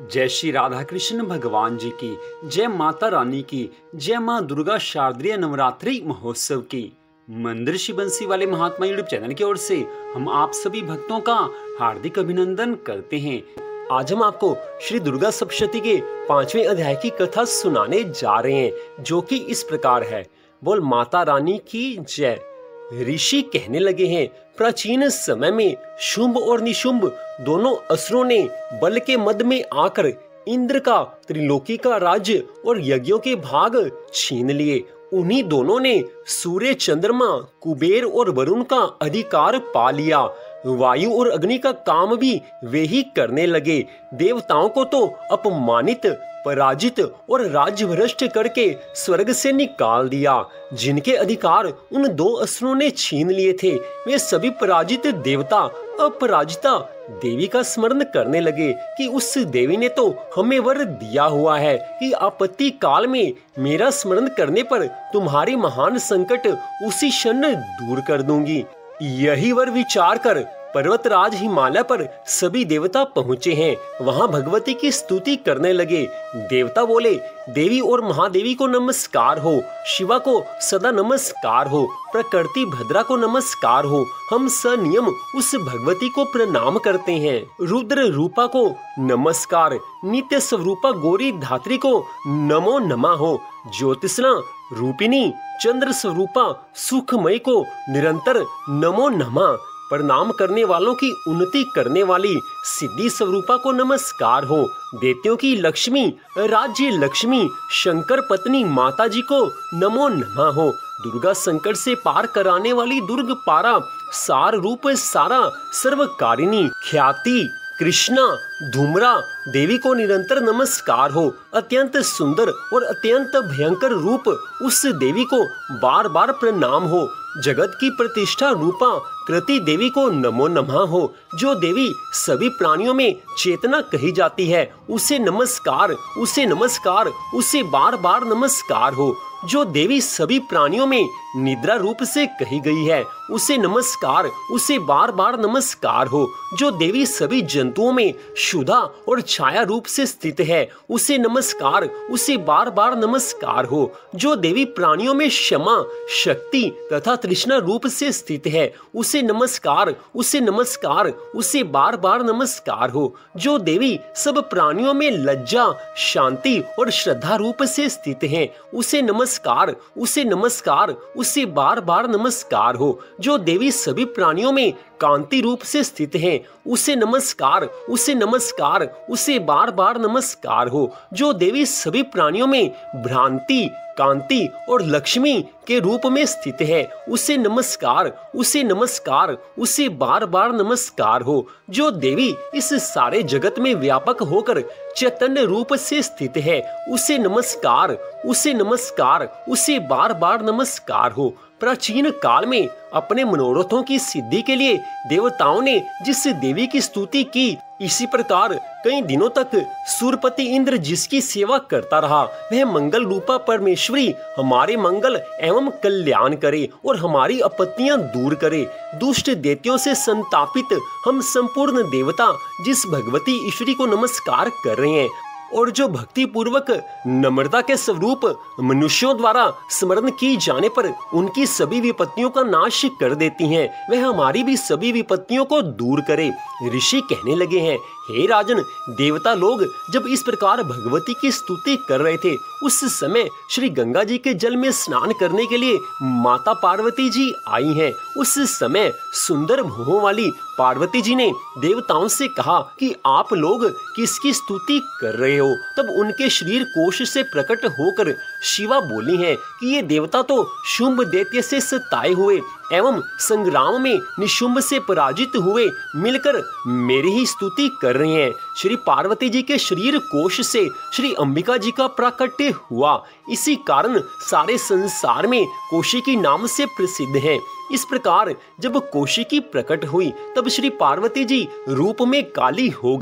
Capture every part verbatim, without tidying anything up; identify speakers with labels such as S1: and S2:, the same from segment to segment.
S1: जय श्री राधा कृष्ण भगवान जी की जय, माता रानी की जय, माँ दुर्गा शारदीय नवरात्रि महोत्सव की। मंदिर श्री बंसी वाले महात्मा यूट्यूब चैनल की ओर से हम आप सभी भक्तों का हार्दिक अभिनंदन करते हैं। आज हम आपको श्री दुर्गा सप्तशती के पांचवें अध्याय की कथा सुनाने जा रहे हैं, जो कि इस प्रकार है। बोल माता रानी की जय। ऋषि कहने लगे हैं, प्राचीन समय में शुंभ और निशुंभ दोनों असुरों ने बल के मद में आकर इंद्र का, त्रिलोकी का राज्य और यज्ञों के भाग छीन लिए। उन्हीं दोनों ने सूर्य, चंद्रमा, कुबेर और वरुण का अधिकार पा लिया। वायु और अग्नि का काम भी वे ही करने लगे। देवताओं को तो अपमानित, पराजित और राज्य भ्रष्ट करके स्वर्ग से निकाल दिया। जिनके अधिकार उन दो असुरों ने छीन लिए थे, वे सभी पराजित देवता अपराजिता देवी का स्मरण करने लगे कि उस देवी ने तो हमें वर दिया हुआ है कि आपत्ति काल में मेरा स्मरण करने पर तुम्हारी महान संकट उसी क्षण दूर कर दूंगी। यही वर विचार कर पर्वतराज हिमालय पर सभी देवता पहुँचे हैं। वहाँ भगवती की स्तुति करने लगे। देवता बोले, देवी और महादेवी को नमस्कार हो, शिवा को सदा नमस्कार हो, प्रकृति भद्रा को नमस्कार हो। हम सनियम उस भगवती को प्रणाम करते हैं। रुद्र रूपा को नमस्कार, नित्य स्वरूपा गौरी धात्री को नमो नमः हो। ज्योतिषना रूपिणी चंद्र स्वरूपा सुखमय को निरंतर नमो नमः। प्रणाम करने वालों की उन्नति करने वाली सिद्धि स्वरूपा को नमस्कार हो। देवताओं की लक्ष्मी, राज्य लक्ष्मी, शंकर पत्नी माता जी को नमो नमः हो। दुर्गा संकट से पार कराने वाली दुर्ग पारा, सार रूप सारा, सर्वकारिणी, ख्याति कृष्णा, धूम्रा देवी को निरंतर नमस्कार हो। अत्यंत सुंदर और अत्यंत भयंकर रूप उस देवी को बार बार प्रणाम हो। जगत की प्रतिष्ठा रूपा कृति देवी को नमो नमः हो। जो देवी सभी प्राणियों में चेतना कही जाती है, उसे नमस्कार, उसे नमस्कार, उसे बार बार नमस्कार हो। जो देवी सभी प्राणियों में निद्रा रूप से कही गई है, उसे नमस्कार, उसे बार बार नमस्कार हो। जो देवी सभी जंतुओं में शुदा और छाया रूप से स्थित है, उसे नमस्कार, उसे बार बार नमस्कार हो। जो देवी प्राणियों में क्षमा, शक्ति तथा तृष्णा रूप से स्थित है, उसे नमस्कार, उसे नमस्कार, उसे बार बार नमस्कार हो। जो देवी सब प्राणियों में लज्जा, शांति और श्रद्धा रूप से स्थित है, उसे नमस्कार, उसे नमस्कार, उसे बार बार नमस्कार हो। जो देवी सभी प्राणियों में कांति रूप से स्थित है, उसे नमस्कार, उसे नमस्कार, उसे बार बार नमस्कार हो। जो देवी सभी प्राणियों में भ्रांति, कांति और लक्ष्मी के रूप में स्थित है, उसे नमस्कार, उसे नमस्कार, उसे बार बार नमस्कार हो। जो देवी इस सारे जगत में व्यापक होकर चैतन्य रूप से स्थित है, उसे नमस्कार, उसे नमस्कार, उसे बार बार नमस्कार हो। प्राचीन काल में अपने मनोरथों की सिद्धि के लिए देवताओं ने जिस देवी की स्तुति की, इसी प्रकार कई दिनों तक सूरपति इंद्र जिसकी सेवा करता रहा, वह मंगल रूपा परमेश्वरी हमारे मंगल एवं कल्याण करे और हमारी आपत्तियां दूर करे। दुष्ट दैत्यों से संतापित हम संपूर्ण देवता जिस भगवती ईश्वरी को नमस्कार कर रहे हैं और जो भक्ति पूर्वक नम्रता के स्वरूप मनुष्यों द्वारा स्मरण की जाने पर उनकी सभी विपत्तियों का नाश कर देती हैं, वह हमारी भी सभी विपत्तियों को दूर करे। ऋषि कहने लगे हैं, हे राजन, देवता लोग जब इस प्रकार भगवती की स्तुति कर रहे थे, उस समय श्री गंगा जी के जल में स्नान करने के लिए माता पार्वती जी आई हैं। उस समय सुंदर भुवों वाली पार्वती जी ने देवताओं से कहा कि आप लोग किसकी स्तुति कर रहे हो। तब उनके शरीर कोश से प्रकट होकर शिवा बोली हैं कि ये देवता तो शुंभ दैत्य से सताए हुए एवं संग्राम में निशुंभ से पराजित हुए मिलकर मेरी ही स्तुति कर रहे हैं। श्री पार्वती जी के शरीर कोश से श्री अंबिका जी का प्राकट्य हुआ, इसी कारण सारे संसार में कौशिकी नाम से प्रसिद्ध है। इस प्रकार जब कौशिकी प्रकट हुई, तब श्री पार्वती जी रूप में काली हो गई।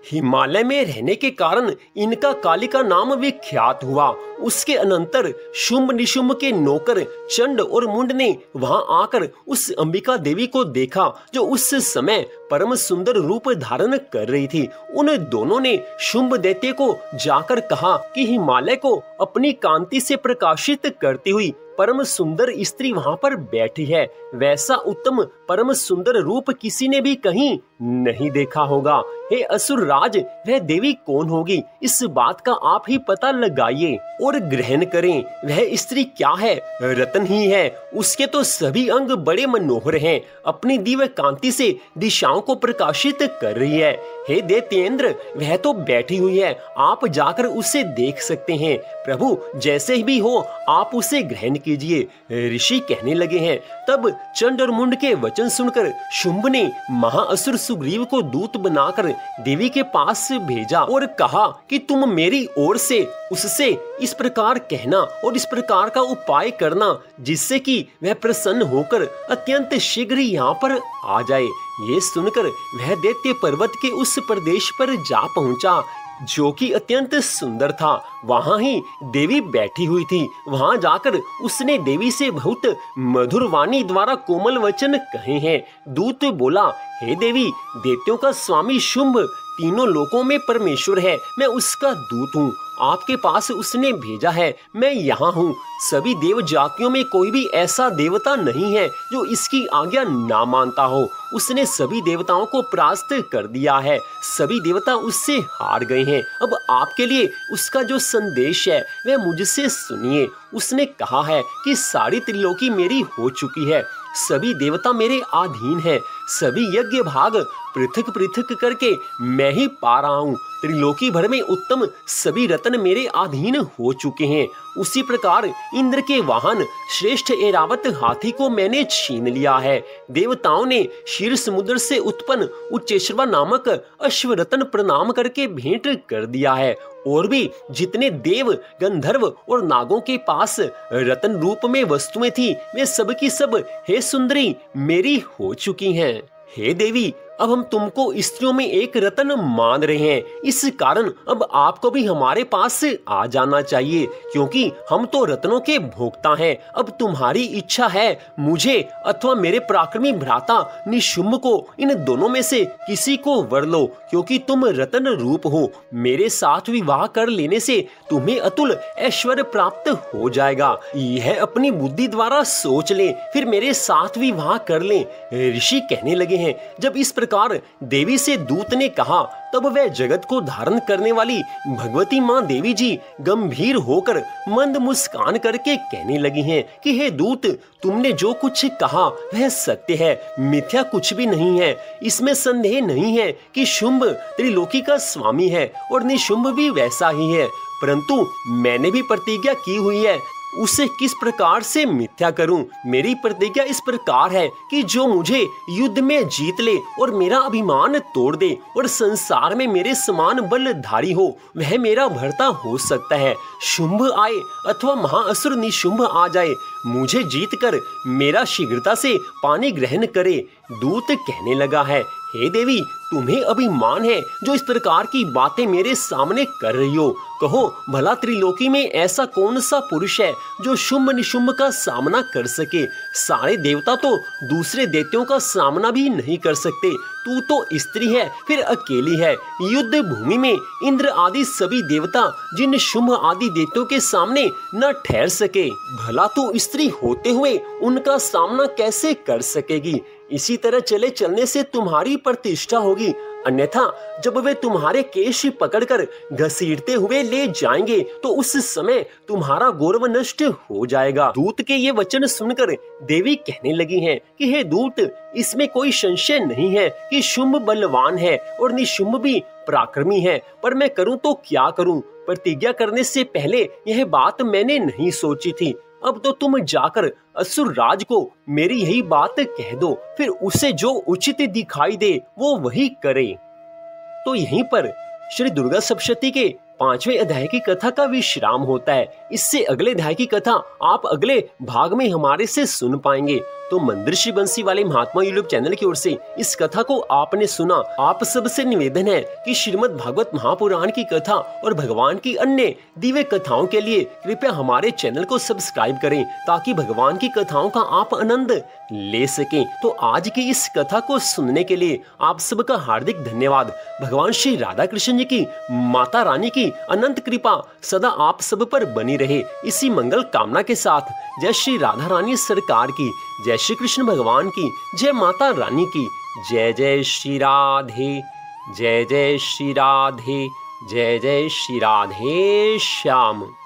S2: हिमालय में रहने के कारण इनका काली का नाम विख्यात हुआ। उसके अनंतर शुंभ निशुंभ के नौकर चंड और मुंड ने वहां आकर उस अंबिका देवी को देखा जो उस समय परम सुंदर रूप धारण कर रही थी। उन दोनों ने शुंभ दैत्य को जाकर कहा कि हिमालय को अपनी कांति से प्रकाशित करती हुई परम सुंदर स्त्री वहां पर बैठी है। वैसा उत्तम परम सुंदर रूप किसी ने भी कहीं नहीं देखा होगा। हे असुर राज, वह देवी कौन होगी? इस बात का आप ही पता लगाइए और ग्रहण करें। वह स्त्री क्या है? रतन ही है। उसके तो सभी अंग बड़े मनोहर हैं। अपनी दिव्य कांति से दिशाओं को प्रकाशित कर रही है। हे दैत्येंद्र, वह तो बैठी हुई है। आप जाकर उसे देख सकते हैं। प्रभु, जैसे भी हो आप उसे ग्रहण कीजिए। ऋषि कहने लगे हैं। तब चंड और मुंड के वचन सुनकर शुंभ ने महाअसुर सुग्रीव को दूत बनाकर देवी के पास भेजा और कहा कि तुम मेरी ओर से उससे इस प्रकार कहना और इस प्रकार का उपाय करना जिससे कि वह प्रसन्न होकर अत्यंत शीघ्र यहाँ पर आ जाए। ये सुनकर वह दैत्य पर्वत के उस प्रदेश पर जा पहुंचा जो कि अत्यंत सुंदर था। वहां ही देवी बैठी हुई थी। वहां जाकर उसने देवी से बहुत मधुर वाणी द्वारा कोमल वचन कहे हैं। दूत बोला, हे देवी, दैत्यों का स्वामी शुंभ तीनों लोकों में परमेश्वर है। मैं उसका दूत हूँ। आपके पास उसने भेजा है। मैं यहाँ हूँ। सभी देव जातियों में कोई भी ऐसा देवता नहीं है जो इसकी आज्ञा ना मानता हो। उसने सभी देवताओं को परास्त कर दिया है। सभी देवता उससे हार गए हैं। अब आपके लिए उसका जो संदेश है वह मुझसे सुनिए। उसने कहा है कि सारी त्रिलोकी मेरी हो चुकी है। सभी देवता मेरे अधीन हैं। सभी यज्ञ भाग पृथक पृथक करके मैं ही पा रहा हूँ। त्रिलोकी भर में उत्तम सभी रत्न मेरे अधीन हो चुके हैं। उसी प्रकार इंद्र के वाहन श्रेष्ठ ऐरावत हाथी को मैंने छीन लिया है। देवताओं ने क्षीर समुद्र से उत्पन्न उच्चेश्रवा नामक अश्वरत्न प्रणाम करके भेंट कर दिया है। और भी जितने देव, गंधर्व और नागों के पास रत्न रूप में वस्तुएं थी वे सब की सब हे सुंदरी मेरी हो चुकी हैं। हे देवी, अब हम तुमको स्त्रियों में एक रत्न मान रहे हैं। इस कारण अब आपको भी हमारे पास आ जाना चाहिए, क्योंकि हम तो रत्नों के भोक्ता हैं। अब तुम्हारी इच्छा है मुझे अथवा मेरे पराक्रमी भ्राता निशुंभ को इन दोनों में से किसी को वर लो, क्योंकि तुम रत्न रूप हो। मेरे साथ विवाह कर लेने से तुम्हें अतुल ऐश्वर्य प्राप्त हो जाएगा। यह अपनी बुद्धि द्वारा सोच ले, फिर मेरे साथ विवाह कर ले। ऋषि कहने लगे हैं। जब इस प्रकार देवी से दूत ने कहा तब वह जगत को धारण करने वाली भगवती माँ देवी जी गंभीर होकर मंद मुस्कान करके कहने लगी हैं कि हे दूत, तुमने जो कुछ कहा वह सत्य है, मिथ्या कुछ भी नहीं है। इसमें संदेह नहीं है कि शुंभ त्रिलोकी का स्वामी है और निशुंभ भी वैसा ही है। परंतु मैंने भी प्रतिज्ञा की हुई है, उसे किस प्रकार से मिथ्या करूं? मेरी प्रतिज्ञा इस प्रकार है कि जो मुझे युद्ध में जीत ले और मेरा अभिमान तोड़ दे और संसार में मेरे समान बलधारी हो वह मेरा भर्ता हो सकता है। शुंभ आए अथवा महाअसुर निशुंभ आ जाए, मुझे जीतकर मेरा शीघ्रता से पानी ग्रहण करे। दूत कहने लगा है, हे देवी, तुम्हें अभिमान है जो इस प्रकार की बातें मेरे सामने कर रही हो। कहो भला त्रिलोकी में ऐसा कौन सा पुरुष है जो शुंभ निशुंभ का सामना कर सके? सारे देवता तो दूसरे दैत्यों का सामना भी नहीं कर सकते। तू तो स्त्री है, फिर अकेली है। युद्ध भूमि में इंद्र आदि सभी देवता जिन शुंभ आदि दैत्यों के सामने न ठहर सके, भला तू स्त्री होते हुए उनका सामना कैसे कर सकेगी? इसी तरह चले चलने से तुम्हारी प्रतिष्ठा होगी, अन्यथा जब वे तुम्हारे केश पकड़कर घसीटते हुए ले जाएंगे तो उस समय तुम्हारा गौरव नष्ट हो जाएगा। दूत के ये वचन सुनकर देवी कहने लगी हैं कि हे दूत, इसमें कोई संशय नहीं है कि शुंभ बलवान है और निशुंभ भी पराक्रमी है, पर मैं करूं तो क्या करूं? प्रतिज्ञा करने से पहले यह बात मैंने नहीं सोची थी। अब तो तुम जाकर असुर राज को मेरी यही बात कह दो, फिर उसे जो उचित दिखाई दे वो वही करे। तो यहीं पर श्री दुर्गा सप्तशती के पांचवें अध्याय की कथा का विश्राम होता है। इससे अगले अध्याय की कथा आप अगले भाग में हमारे से सुन पाएंगे। तो मंदिर बंसी वाले महात्मा यूट्यूब चैनल की ओर से इस कथा को आपने सुना। आप सबसे निवेदन है कि श्रीमद् भागवत महापुराण की कथा और भगवान की अन्य दिव्य कथाओं के लिए कृपया हमारे चैनल को सब्सक्राइब करें, ताकि भगवान की कथाओं का आप आनंद ले सकें। तो आज की इस कथा को सुनने के लिए आप सबका हार्दिक धन्यवाद। भगवान श्री राधा कृष्ण जी की, माता रानी की अनंत कृपा सदा आप सब पर बनी रहे, इसी मंगल कामना के साथ जय श्री राधा रानी सरकार की, जय श्री कृष्ण भगवान की, जय माता रानी की, जय जय श्री राधे, जय जय श्री राधे, जय जय श्री राधे श्याम।